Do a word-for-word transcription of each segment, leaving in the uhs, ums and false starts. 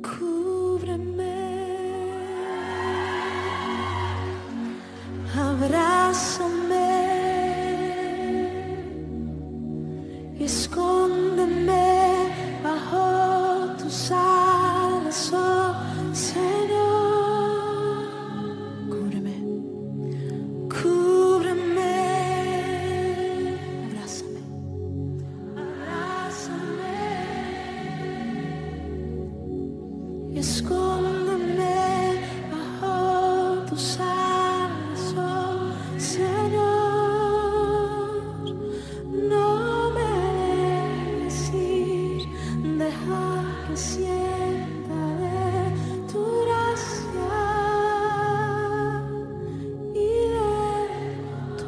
Cúbreme, abrázame y escóndeme bajo tus alas, oh Señor. Cúbreme, cúbreme, abrázame, abrázame y escóndeme bajo tus alas, oh Señor. No me dejes ir, deja que sienta de tu gracia y de tu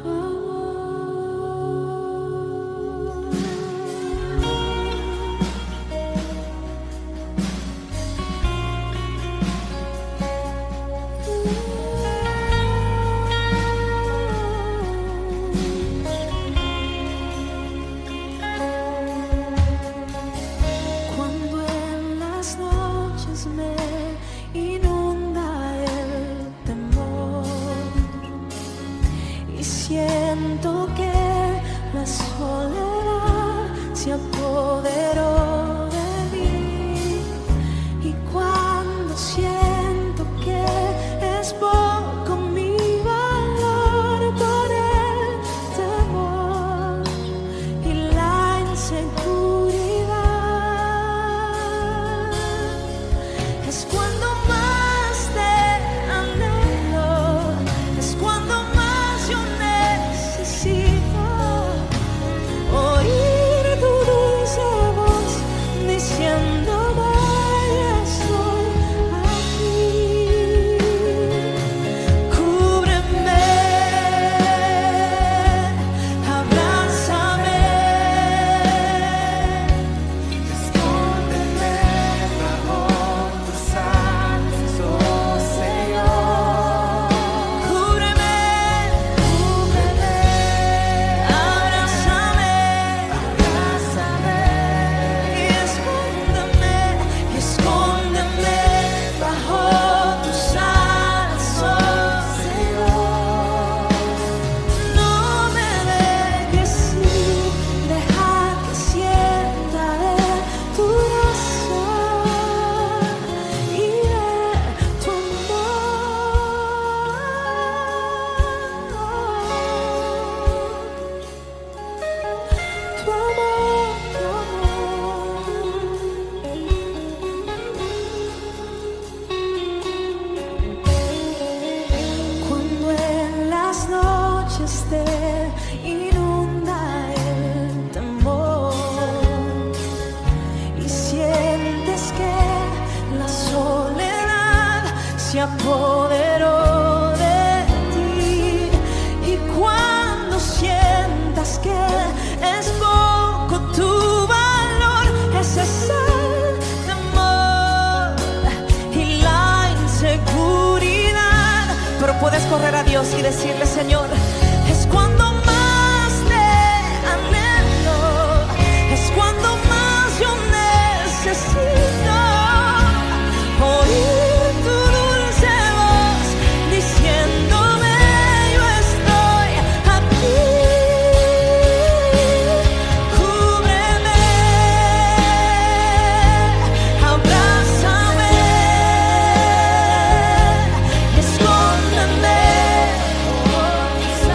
Cuando en las noches me inunda el temor y siento que la soledad se apoderó de mí, y cuando siento que es poco mi valor por el temor y la inseguridad, es cuando más te anhelo, es cuando más yo necesito oír tu dulce voz diciéndome: estoy aquí. Cúbreme, abrázame, Escóndeme bajo tus alas, oh Señor. cúbreme, cúbreme, abrázame, Abrázame, y escóndeme, y escóndeme bajo tus alas, oh Señor. No me dejes ir, deja que sienta de tu gracia y de tu amor, tu amor, tu amor. Cuando en las noches te inunda el temor y sientes que la soledad se apoderó de ti, y cuando sientas que es poco tu valor, ese es el temor y la inseguridad, pero puedes correr a Dios y decirle: Señor, es cuando más te anhelo, es cuando más yo necesito oír tu dulce voz diciéndome: yo estoy aquí. Cúbreme, abrázame, escóndeme,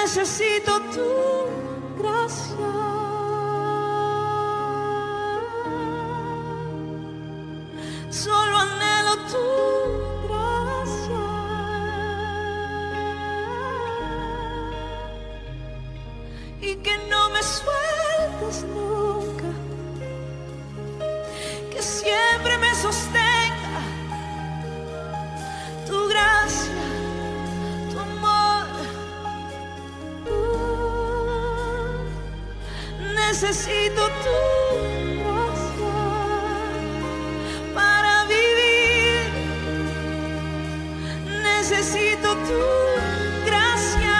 necesito tu gracia. Solo anhelo tu gracia. Y que no me sueltes nunca, que siempre me sostenga tu gracia, tu amor. Uh, necesito tu gracia para vivir. Necesito tu gracia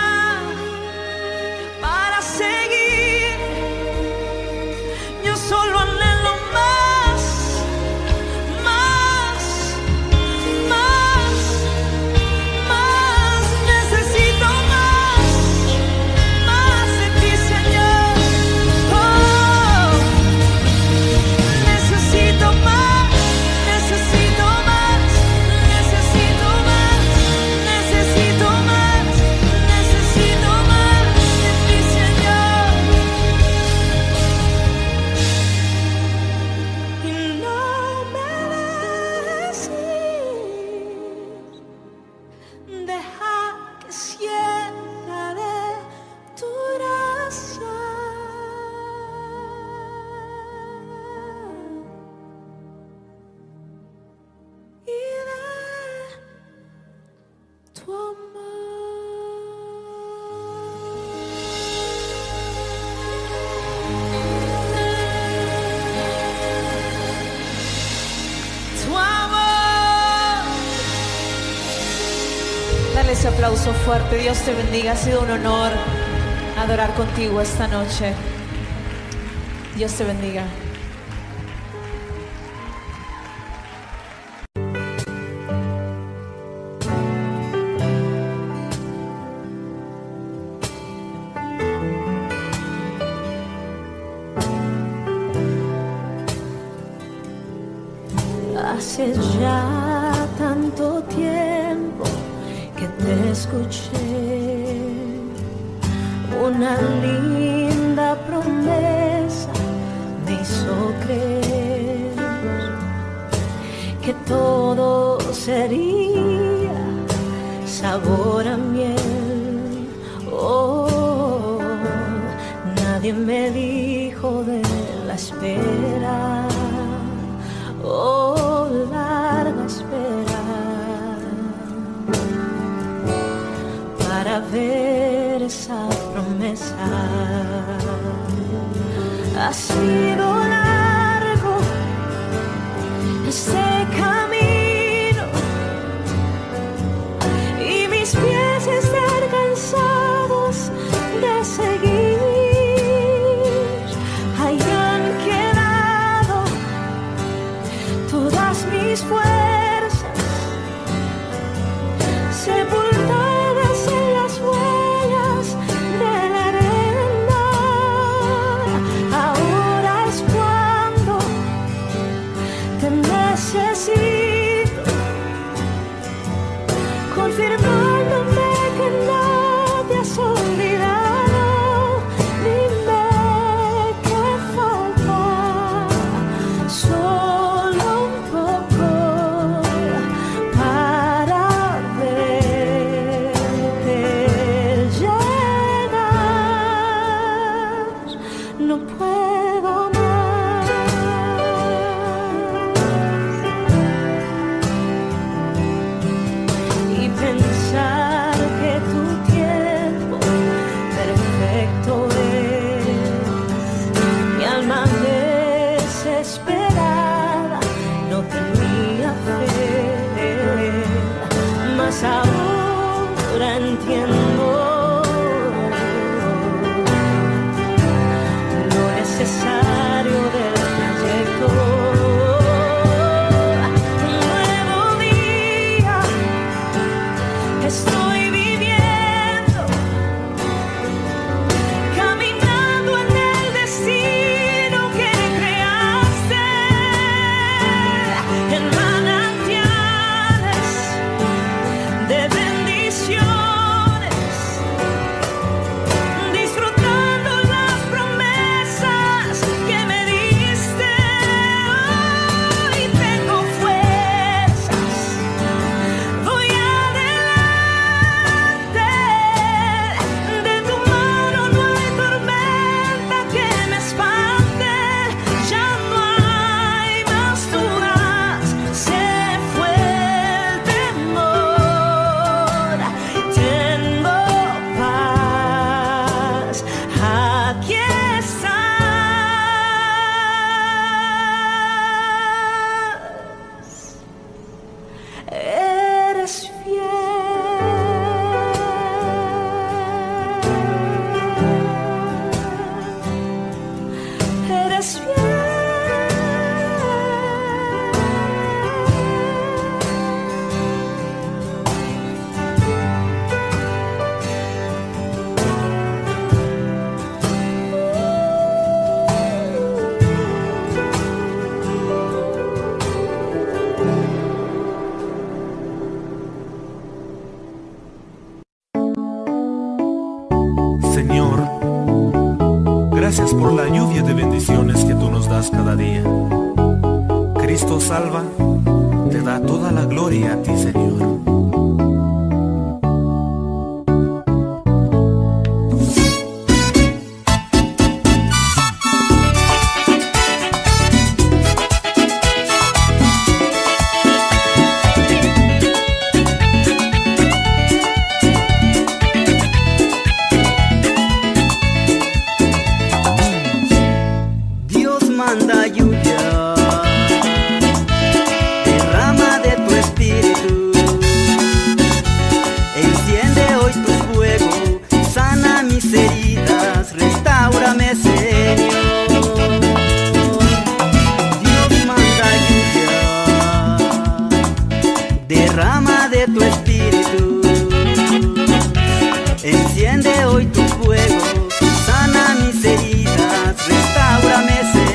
para seguir. Yo solo anhelo más, más, más, más. Necesito más, más de ti, Señor. Oh, necesito más, necesito más, necesito más, necesito más, necesito más de ti, Señor. Y no me dejes ir, deja que sienta de tu gracia. Y de tu amor, tu amor. Dale ese aplauso fuerte. Dios te bendiga. Ha sido un honor adorar contigo esta noche. Dios te bendiga. Hace ya tanto tiempo que te escuché, una linda promesa me hizo creer que todo sería sabor a miel. Oh, nadie me dijo de la espera. Oh, larga espera para ver esa promesa. Ha sido largo este camino y mis pies están cansados de seguir. Hayan quedado todas mis fuerzas sepultadas en las huellas de la arena. Ahora es cuando te necesito, confirmándome que no te has olvidado. Dime qué falta, solo un poco para verte llegar. No puedo más. Y pensar que tu tiempo perfecto es. Mi alma desesperada no tenía fe, mas ahora entiendo lo necesario del trayecto. Un nuevo día estoy viviendo, caminando en el destino que creaste, en manantiales de cada día. Cristo salva, te da toda la gloria a ti, Señor. Manda lluvia, derrama de tu espíritu, enciende hoy tu fuego, sana mis heridas, restáurame, Señor. Dios manda lluvia, derrama de tu espíritu, enciende hoy tu fuego, sana mis heridas, restáurame, Señor.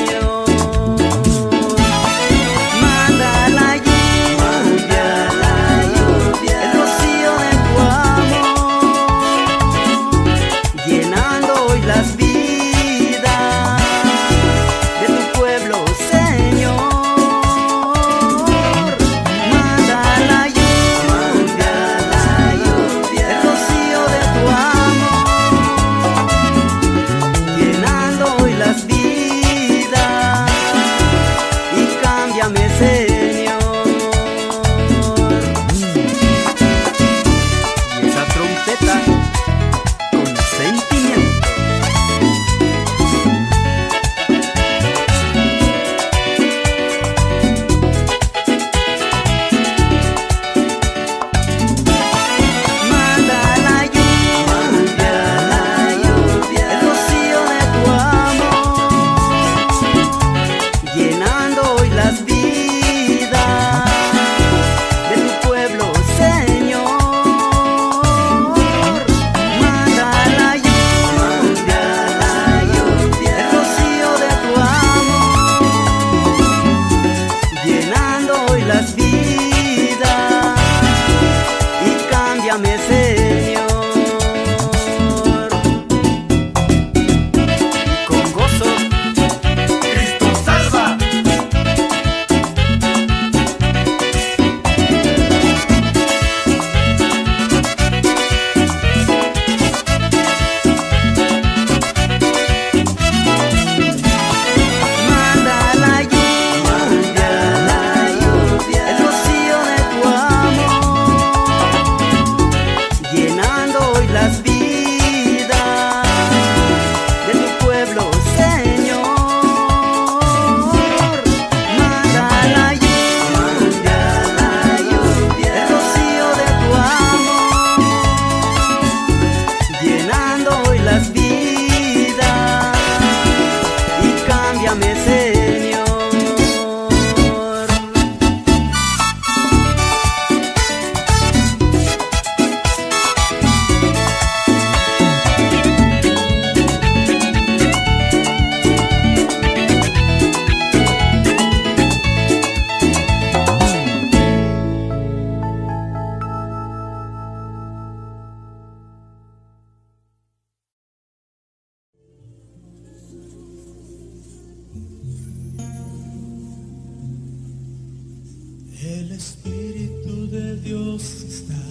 El Espíritu de Dios está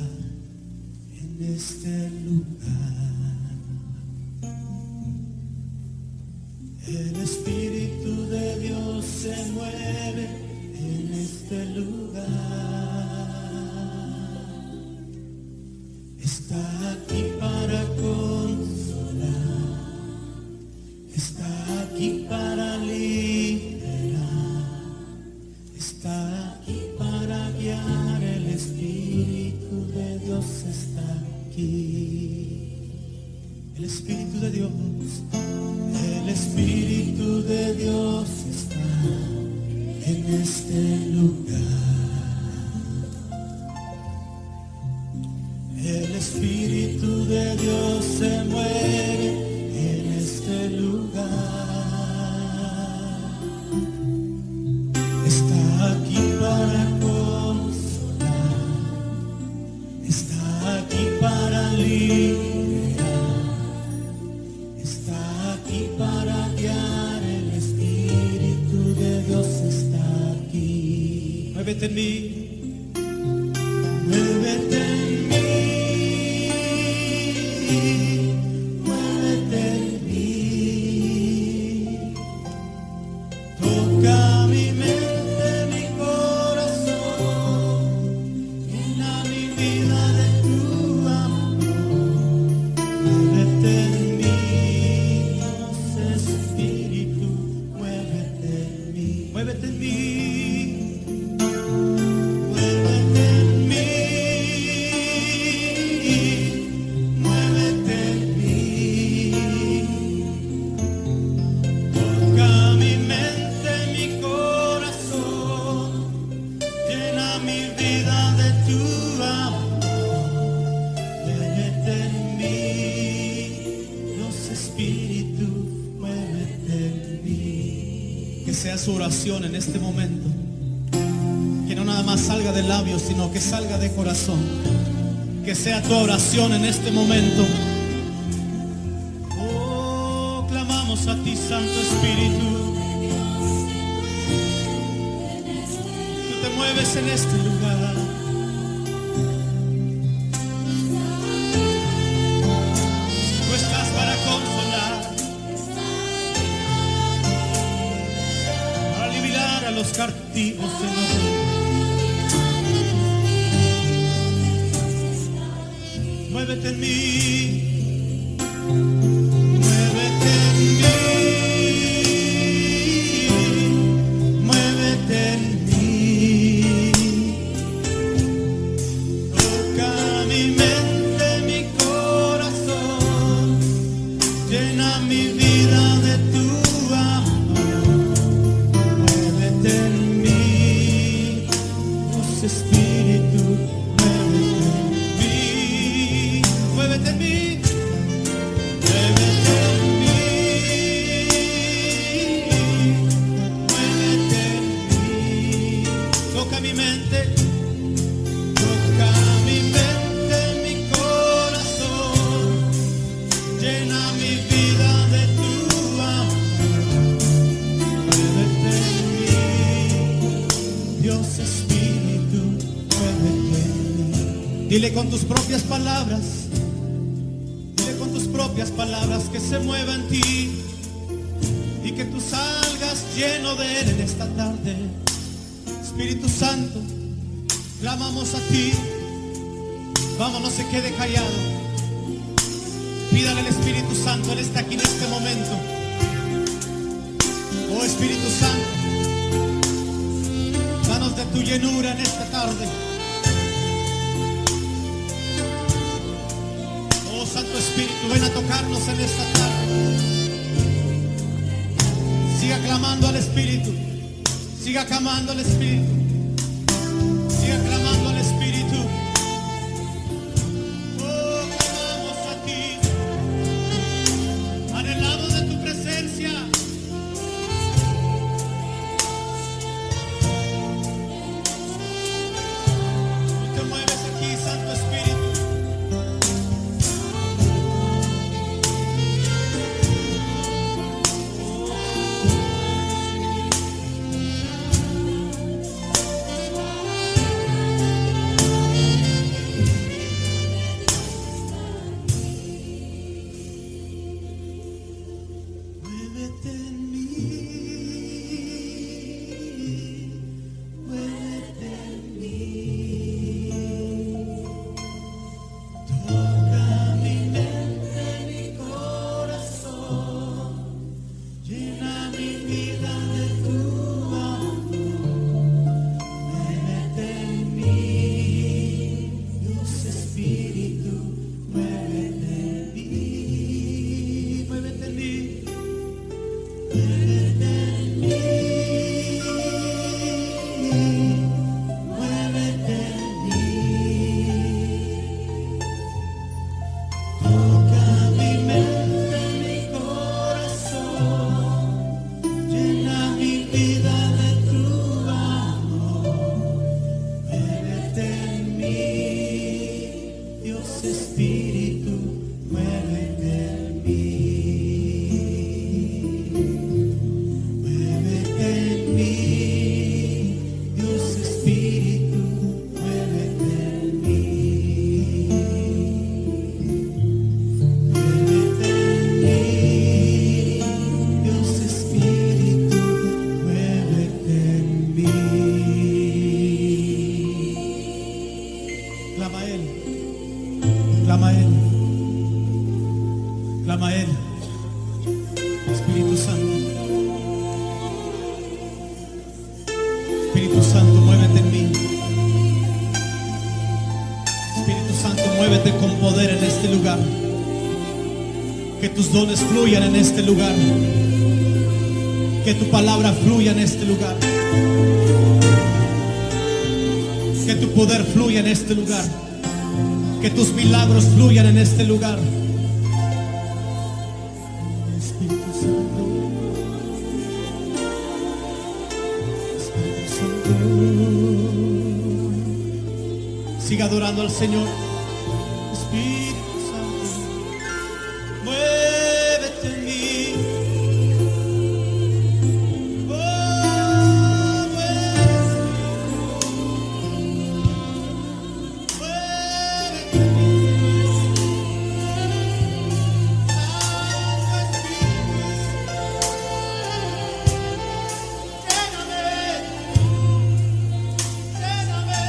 en este lugar. El Espíritu de Dios se mueve en este lugar. Está aquí para consolar, está aquí para liberar, está aquí para guiar. El Espíritu de Dios está aquí. El Espíritu de Dios, el Espíritu de Dios está en este lugar. El Espíritu de Dios se mueve en este lugar. Está aquí para consolar, está aquí para liberar, está aquí para guiar. El Espíritu Muévete en mí, muévete en mí, muévete en mí. Toca mi mente, mi corazón, llena mi vida de tu amor. Muévete en mí, Dios Espíritu, muévete en mí, muévete en mí. Sea su oración en este momento, que no nada más salga de labios, sino que salga de corazón. Que sea tu oración en este momento. Oh, clamamos a ti, Santo Espíritu. Tú te mueves en este lugar. Tú estás para consolar, a los cautivos en orden. Muévete en mí, muévete en mí, muévete en mí. Toca mi mente, mi corazón, llena mi vida de tu amor. Espíritu, muévete en mí, muévete en mí, muévete en mí, muévete en mí. Toca mi mente, toca mi mente, mi corazón, llena mi vida de tu amor. Muévete en mí, Dios Espíritu. Dile con tus propias palabras, dile con tus propias palabras que se mueva en ti y que tú salgas lleno de Él en esta tarde. Espíritu Santo, clamamos a ti. Vamos, no se quede callado. Pídale al Espíritu Santo, Él está aquí en este momento. Oh Espíritu Santo, danos de tu llenura en esta tarde. Santo Espíritu, ven a tocarnos en esta tarde. Siga clamando al Espíritu, siga clamando al Espíritu, siga clamando al Espíritu. Oh, clamamos a ti, anhelamos de tu presencia. Tú te mueves aquí, Santo Espíritu. Espíritu, muévete en mí. Muévete en mí, Dios Espíritu, muévete en mí. Clama a Él, clama a Él, clama a Él. Espíritu Santo, Espíritu Santo, muévete en mí. Espíritu Santo, muévete con poder en este lugar. Que tus dones fluyan en este lugar. Que tu palabra fluya en este lugar. Que tu poder fluya en este lugar. Que tus milagros fluyan en este lugar. Espíritu Santo, Espíritu Santo. Siga adorando al Señor. Espíritu Santo, muévete en mí. Oh, muévete. Muévete en mí. Santo Espíritu, lléname, lléname.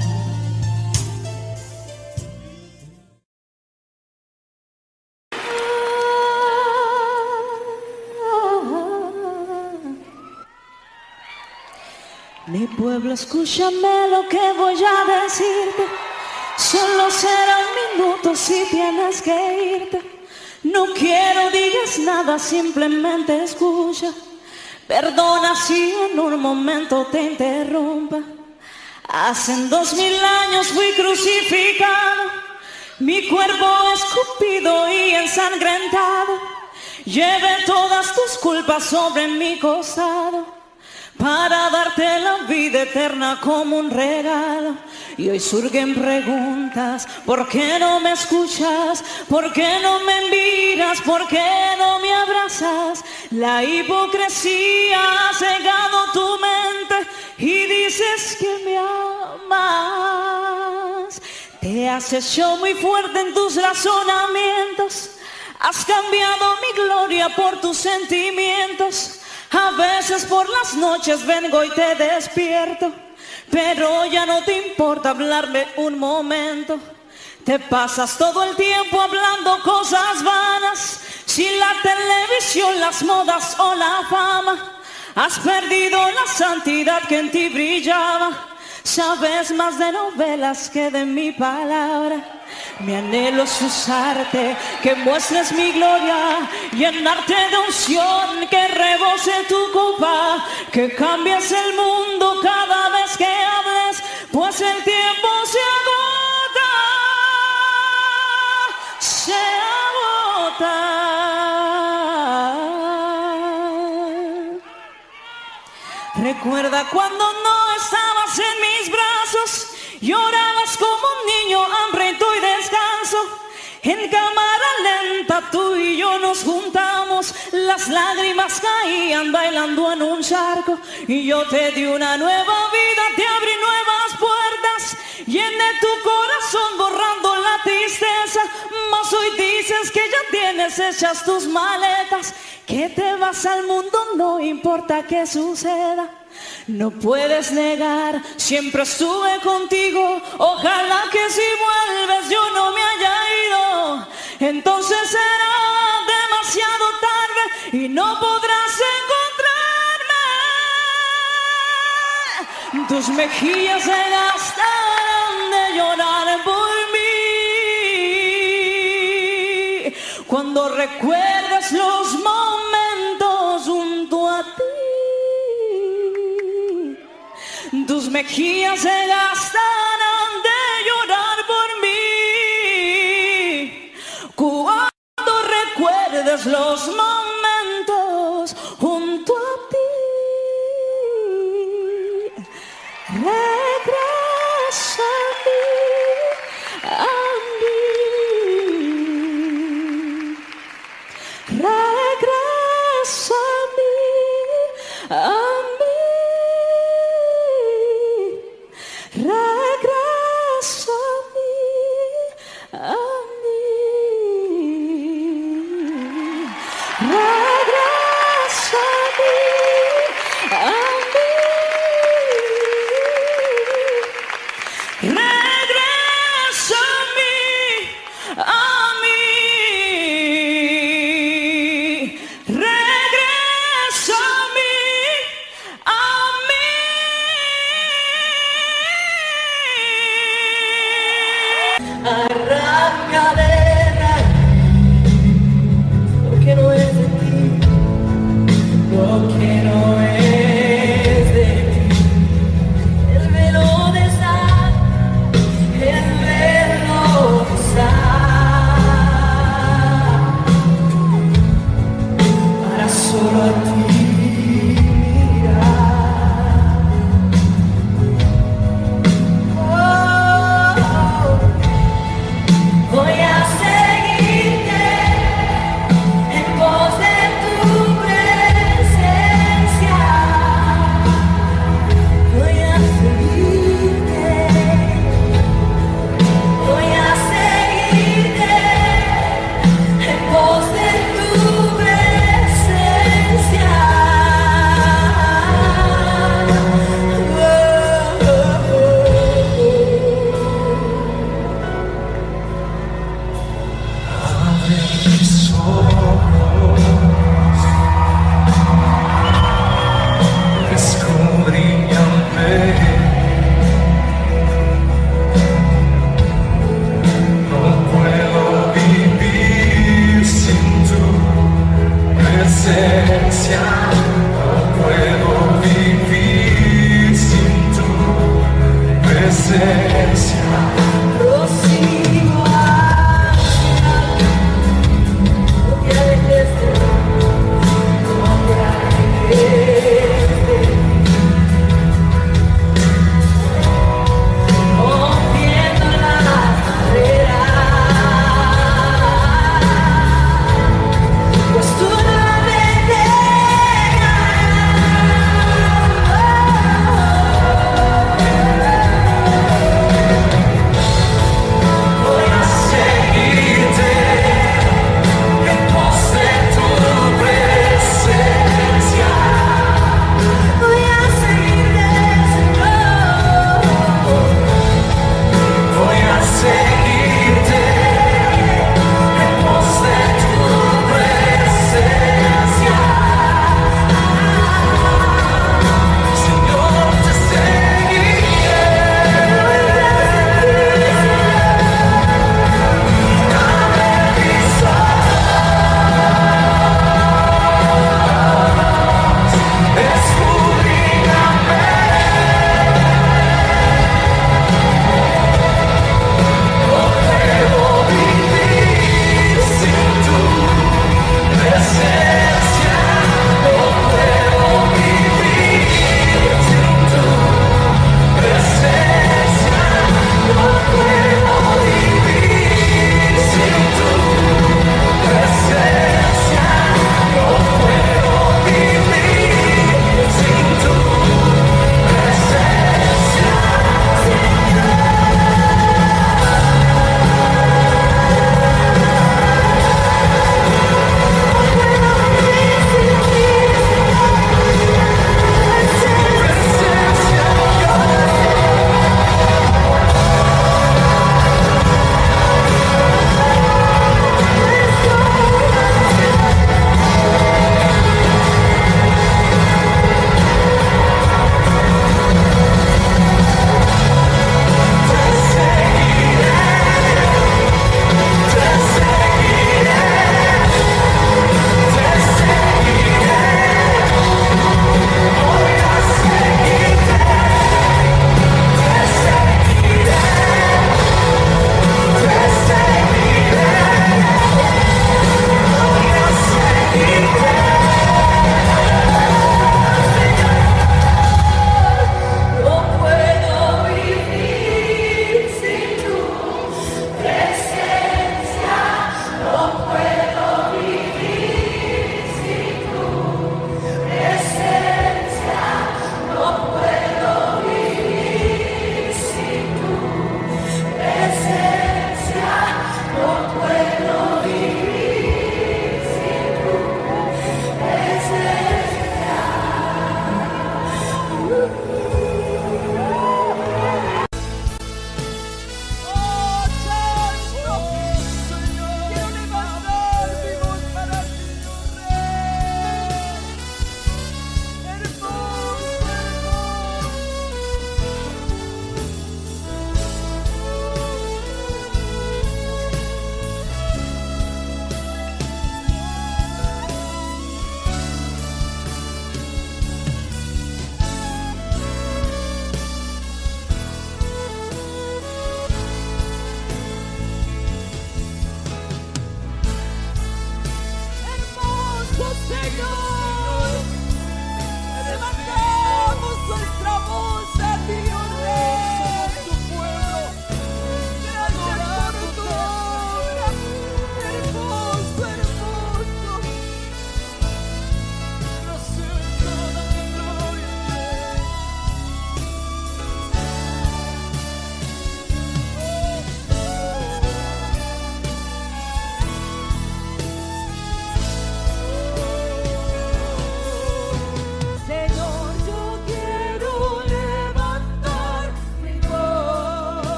Mi pueblo, escúchame lo que voy a decirte. Solo será un minuto si tienes que irte. No quiero digas nada, simplemente escucha. Perdona si en un momento te interrumpa. Hace dos mil años fui crucificado, mi cuerpo escupido y ensangrentado. Llevé todas tus culpas sobre mi costado, para darte la vida eterna como un regalo. Y hoy surgen preguntas: ¿por qué no me escuchas? ¿Por qué no me miras? ¿Por qué no me abrazas? La hipocresía ha cegado tu mente y dices que me amas. Te has hecho muy fuerte en tus razonamientos, has cambiado mi gloria por tus sentimientos. A veces por las noches vengo y te despierto, pero ya no te importa hablarme un momento. Te pasas todo el tiempo hablando cosas vanas, sin la televisión, las modas o la fama. Has perdido la santidad que en ti brillaba. Sabes más de novelas que de mi palabra. Mi anhelo es usarte, que muestres mi gloria, llenarte de unción, que rebose tu copa, que cambies el mundo cada vez que hables, pues el tiempo se agota, se agota. Recuerda cuando no estabas en mis brazos, llorabas como un niño hambriento y descanso. En cámara lenta tú y yo nos juntamos, las lágrimas caían bailando en un charco. Y yo te di una nueva vida, te abrí nuevas puertas, llené tu corazón borrando la tristeza. Mas hoy dices que ya tienes hechas tus maletas, que te vas al mundo, no importa qué suceda. No puedes negar, siempre estuve contigo. Ojalá que si vuelves yo no me haya ido. Entonces será demasiado tarde y no podrás encontrarme. Tus mejillas se gastarán de llorar por mí, cuando recuerdes los momentos junto a ti. Tus mejillas se gastarán de llorar por mí, cuando recuerdes los momentos junto a ti. Regresa a mí, regresa a mí, a mí. arranca de raíz lo que no es de ti, lo que no es de ti. El velo desata, el velo desata, para solo a ti.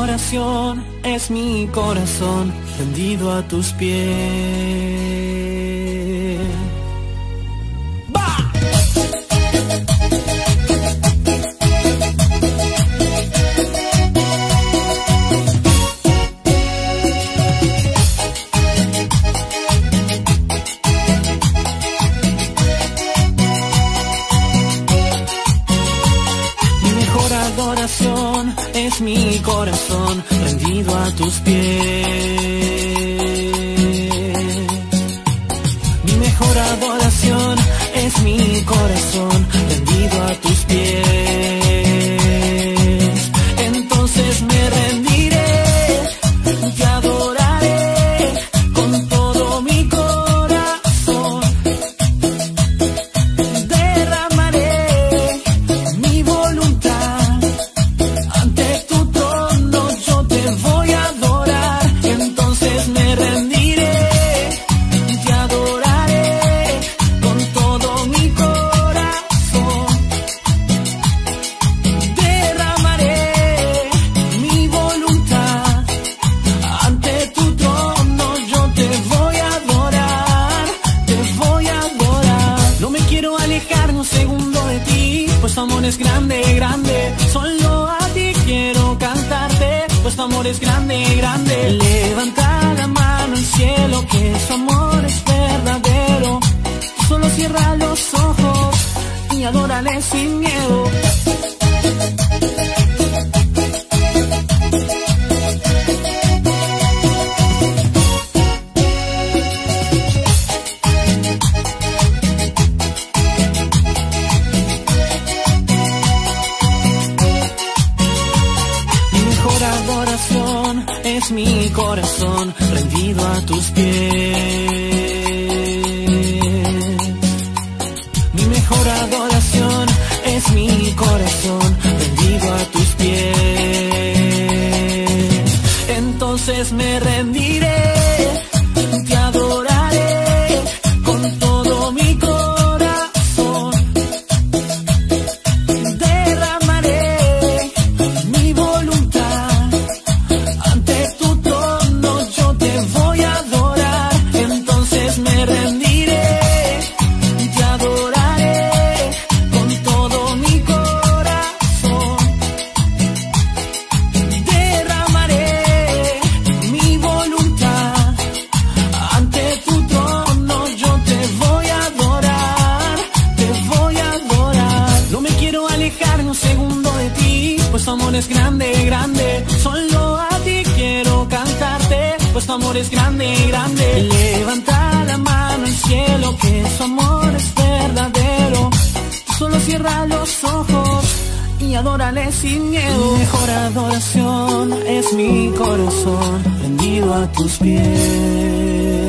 adoración es mi corazón rendido a tus pies. Es mi corazón rendido a tus pies. Mi mejor adoración es mi corazón rendido a tus pies. Entonces me rendiré, te adoraré con todo mi corazón. Derramaré mi voluntad ante tu trono, yo te voy a adorar. Entonces me rendiré, te adoraré con todo mi corazón. Derramaré mi voluntad ante tu trono, yo te voy a adorar, te voy a adorar. No me quiero alejar ni un segundo de ti, pues tu amor es grande, grande. Solo a ti quiero cantarte, pues tu amor es grande, grande. Levanta la mano al cielo, que su amor es verdadero. Solo cierra los ojos y adórale sin miedo. Es mi corazón rendido a tus pies. Mi mejor adoración es mi corazón rendido a tus pies. Entonces me rendiré, te adoraré con todo mi corazón. Derramaré mi voluntad ante tu trono, yo te voy a adorar. Entonces me rendiré, te adoraré con todo mi corazón. Derramaré mi voluntad ante tu trono, yo te voy a adorar, te voy a adorar. No me quiero alejar ni un segundo de ti, pues tu amor es grande, grande. Solo a ti quiero cantarte, pues tu amor es grande, grande. Levanta la mano al cielo, que su amor es verdadero. Solo cierra los ojos y adórale sin miedo. Mi mejor adoración es mi corazón rendido a tus pies.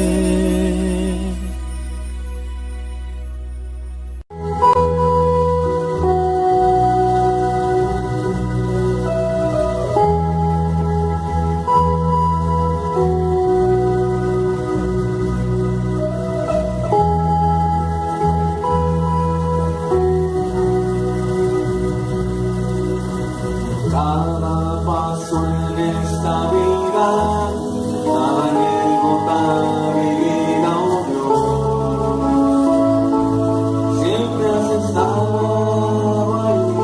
Cada paso en esta vida, cada anécdota vivida, oh Dios, siempre has estado ahí,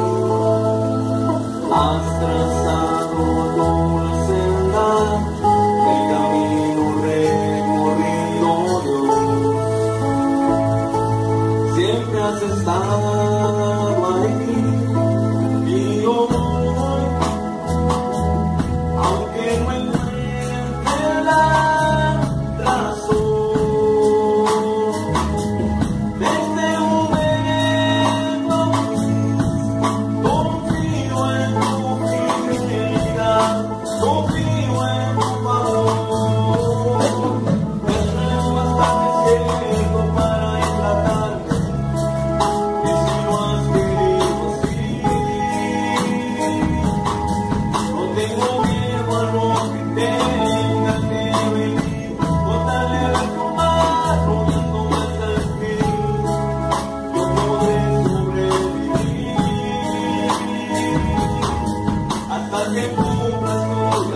has trazado tu senda, el camino recorrido, oh Dios, siempre has estado ahí, y hoy, aunque no encuentre la razón, desde un momento confío en tu fidelidad, confío en tu favor. Es bastante cierto para emplatarme, y si lo has querido así, no tengo miedo a lo que tenga que venir, con tal de ver tu mano dándome hasta el fin, yo podré sobrevivir hasta que cumplas tu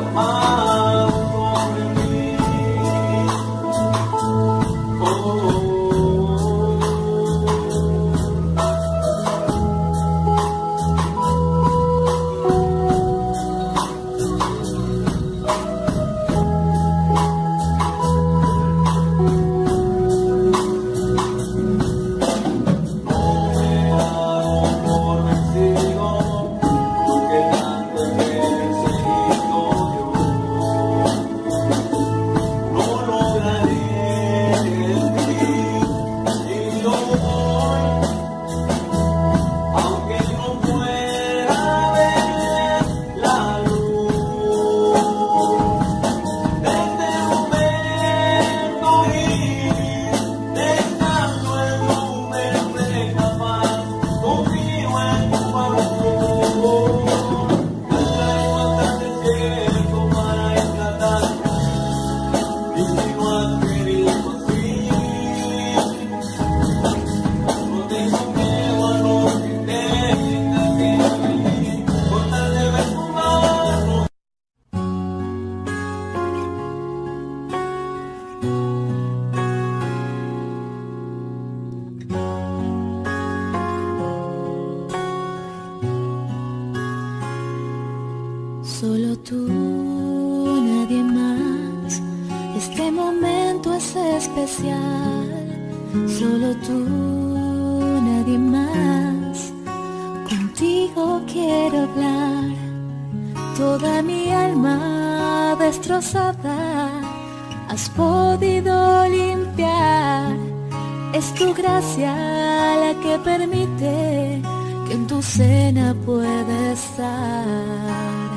Solo tú, nadie más. Este momento es especial. Solo tú, nadie más. Contigo quiero hablar. Toda mi alma destrozada has podido limpiar. Es tu gracia la que permite que en tu cena pueda estar.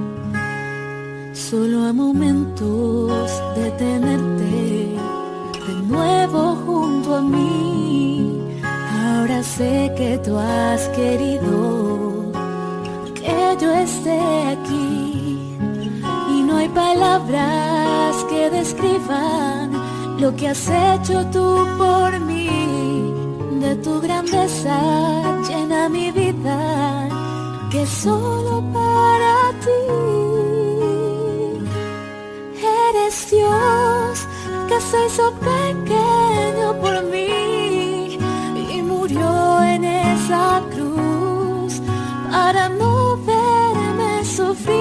Solo a momentos de tenerte de nuevo junto a mí. Ahora sé que tú has querido que yo esté aquí. Y no hay palabras que describan lo que has hecho tú por mí. De tu grandeza llena mi vida, que solo para ti. Eres Dios que se hizo pequeño por mí y murió en esa cruz para no verme sufrir.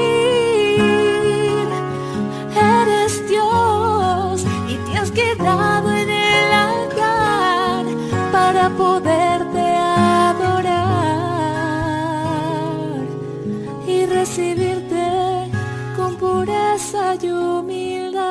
Eres Dios y te has quedado en el altar para poderte adorar y recibirte con pureza y humildad.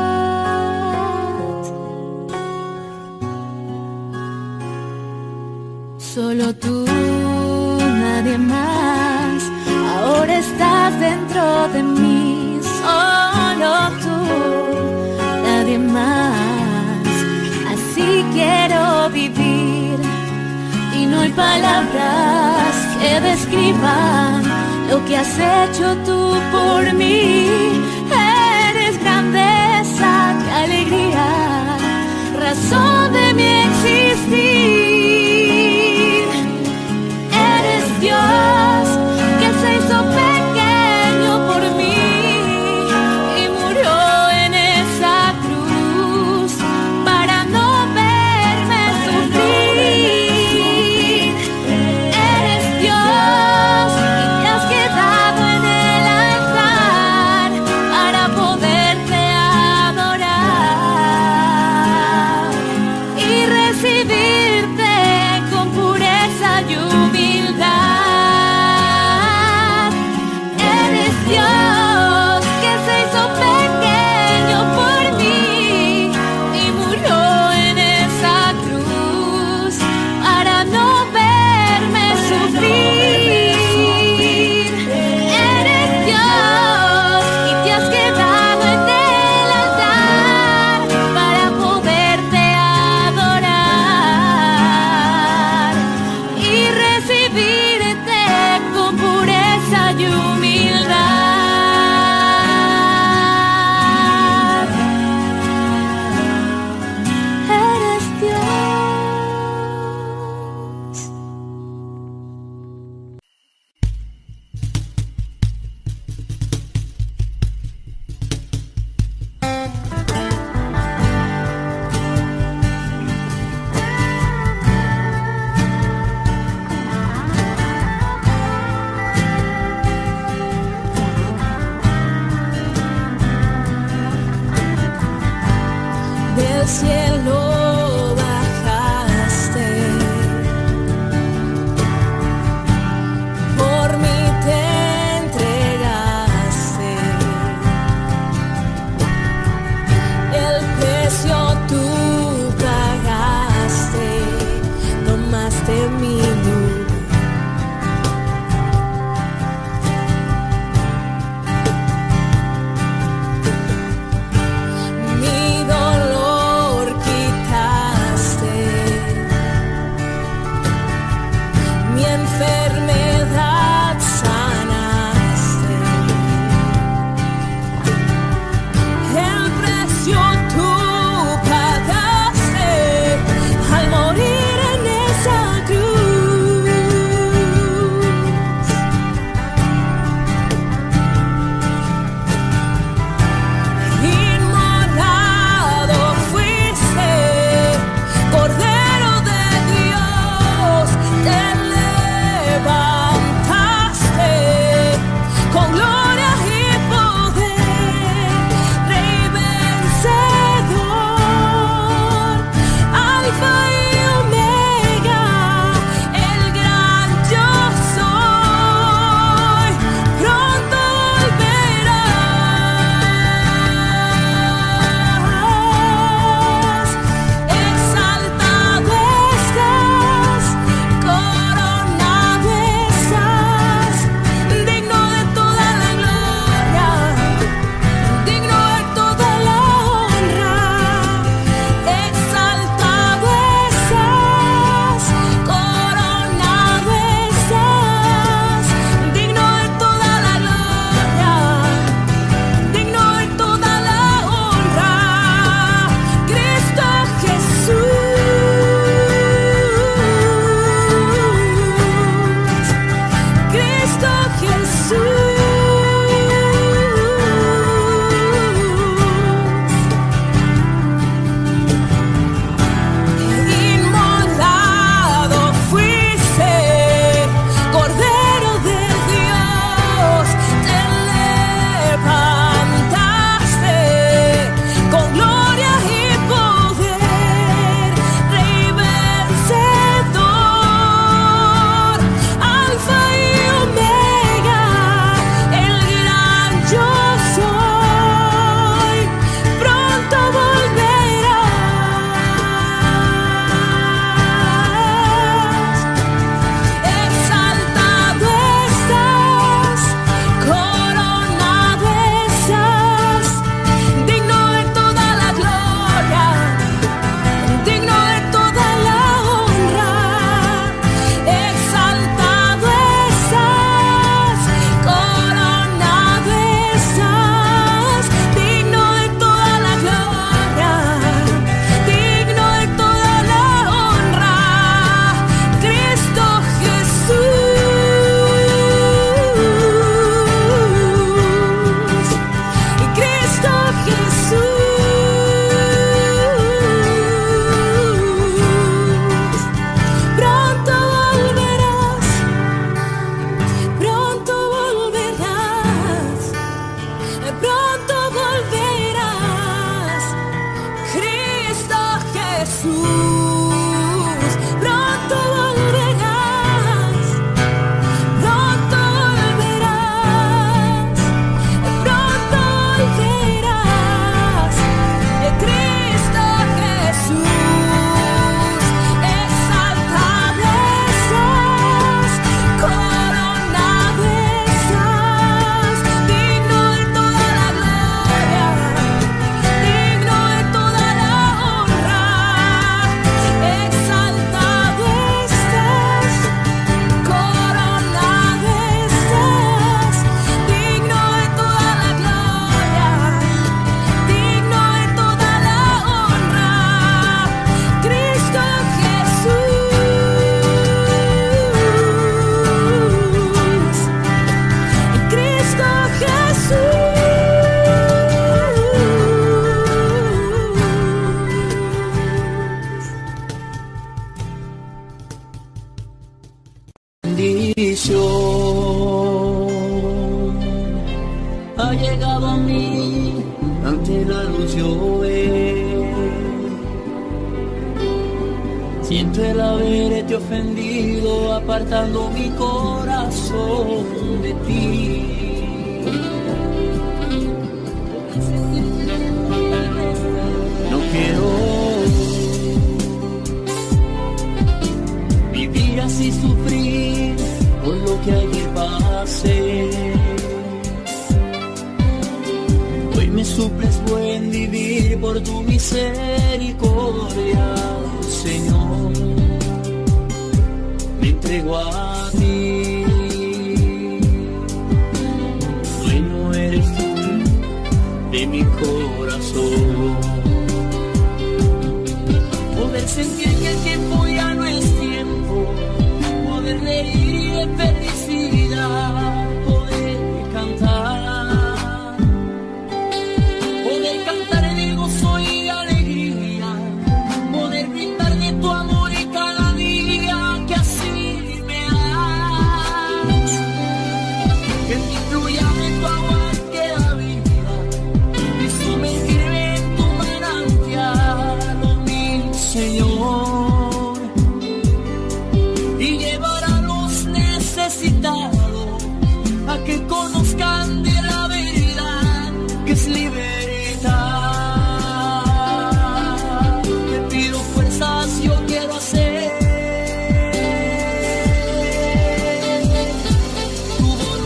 Solo tú, nadie más. Ahora estás dentro de mí. Solo tú, nadie más. Así quiero vivir. Y no hay palabras que describan lo que has hecho tú por mí. Eres grandeza, qué alegría, razón de mi existir. Eres Dios que se hizo pequeño por mí y murió en esa cruz para no verme sufrir. Eres Dios y te has quedado en el altar ha llegado a mí, ante la luz yo veo. Siento el haberte ofendido, apartando mi corazón de ti. No quiero vivir así, sufrir por lo que ayer pasé. Hoy me suples buen vivir por tu misericordia, Señor. Me entrego a ti. Dueño eres tú de mi corazón. Poder sentir que el tiempo ya no es tiempo, poder reír de felicidad, poder cantar, poder cantar de gozo y de alegría, poder brindar de tu amor y cada día que así me das, que me influya de tu agua que da vida y sumergirme en tu manantial, oh mi Señor, y llevar a los necesitados a que conozcan de la verdad que es libertad. Te pido fuerzas, yo quiero hacer tu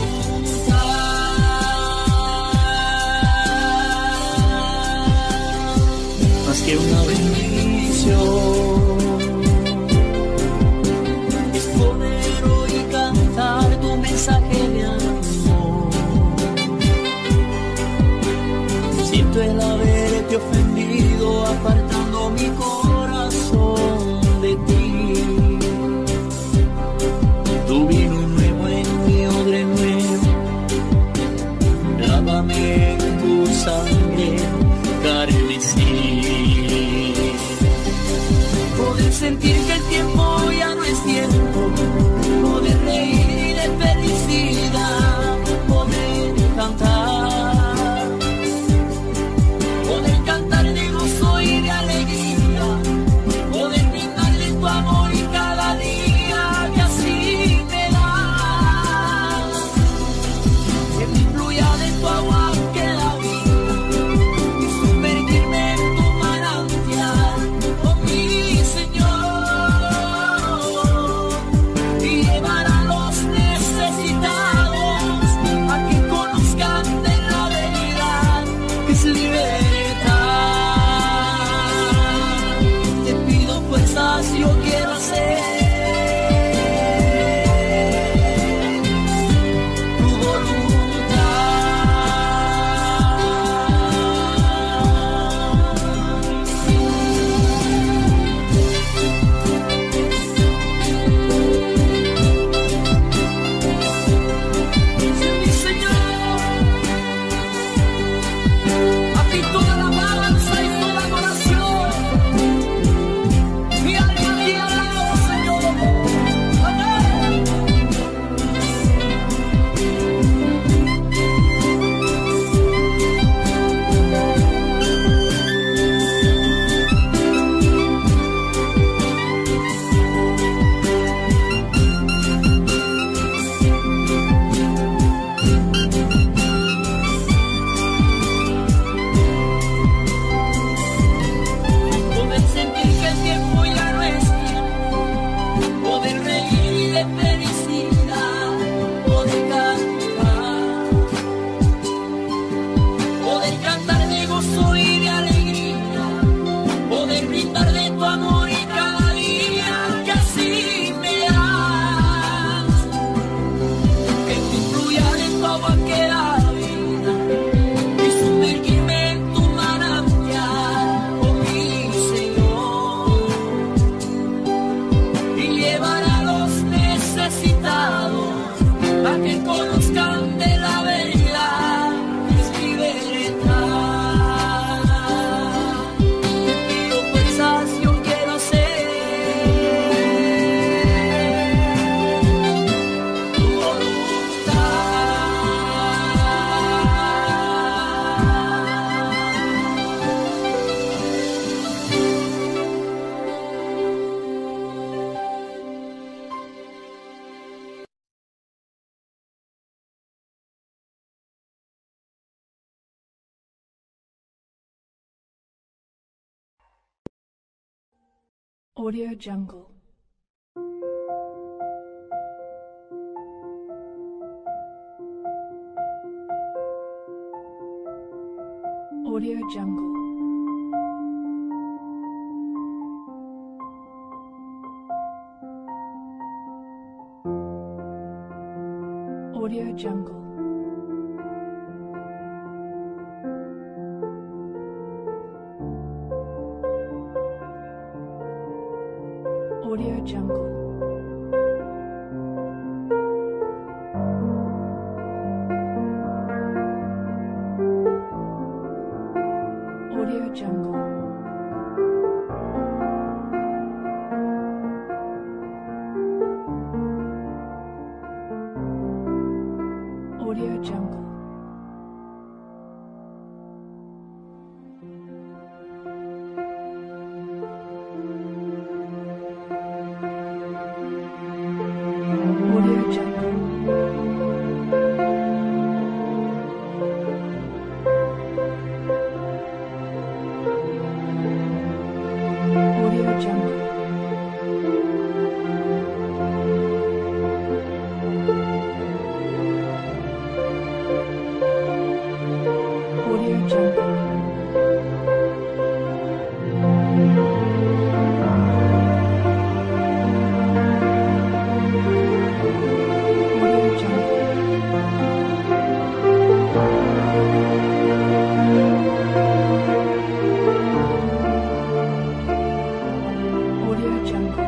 voluntad, más que una bendición. Mensaje de amor. Siento el haberte ofendido, apartando mi corazón de ti. Tu vino nuevo en mi odre nuevo, lávame en tu sangre carmesí. Poder sentir que el tiempo ya no es tiempo, poder reír de felicidad, poder cantar, poder cantar de gozo y de alegría, poder brindarle tu amor y cada día que así me das, que me influya de tu agua que da vida y sumergirme en tu manantial, oh mi Señor, y llevar a los necesitados a que conozcan de la verdad que es libertad. Te pido fuerzas, yo quiero hacer tu poder sentir que el tiempo ya no es tiempo, poder reír de felicidad, poder cantar, poder cantar de gozo y de alegría, poder brindar de tu amor y cada día que así me das, que me influya de tu agua que da vida y sumergirme en tu manantial, oh mi Señor, y llevar a los necesitados a que conozcan de la verdad que es libertad. Te pido fuerzas, yo quiero hacer tu Audio Jungle. Audio Jungle. Audio Jungle. Audio Jungle. Audio Jungle. Audio Jungle. Audio Jungle. Audio Jungle. Audio Jungle. Audio Jungle. Audio Jungle.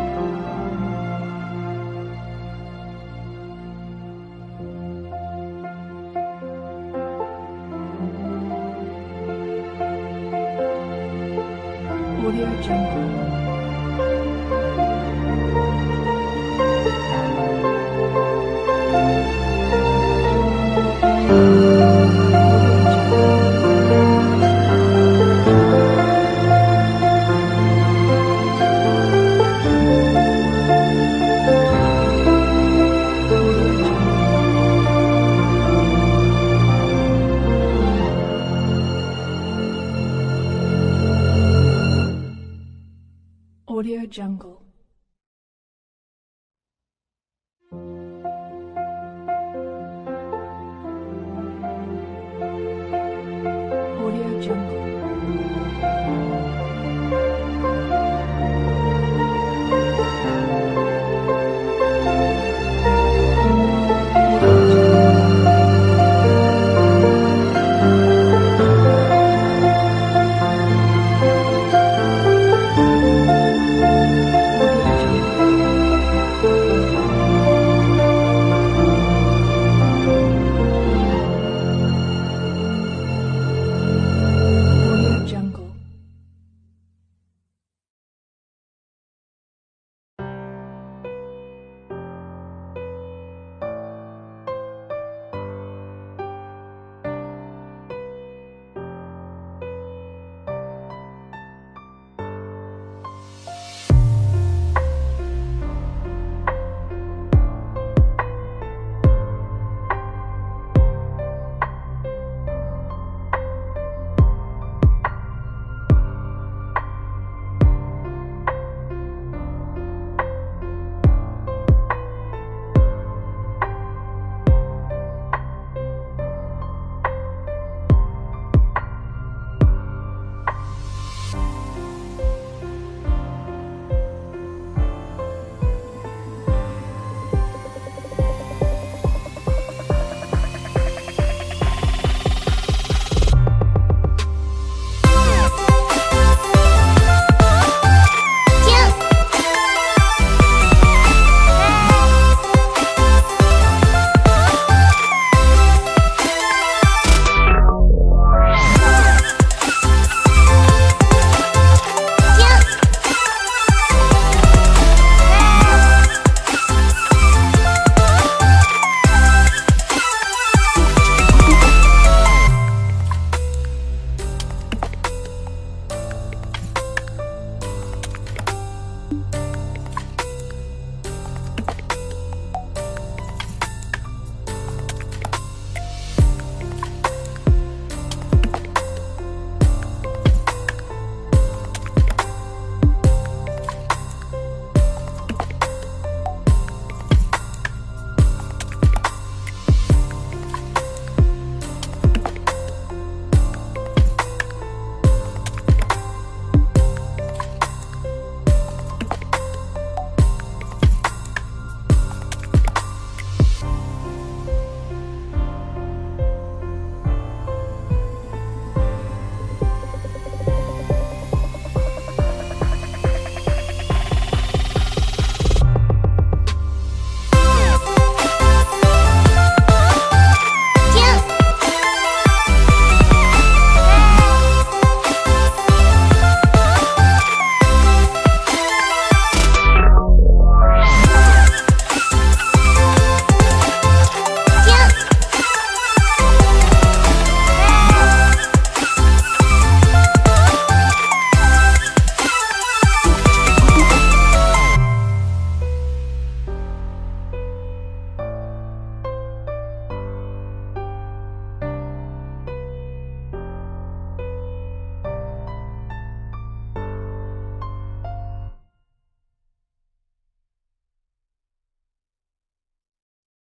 Audio Jungle. Audio Jungle. Audio Jungle.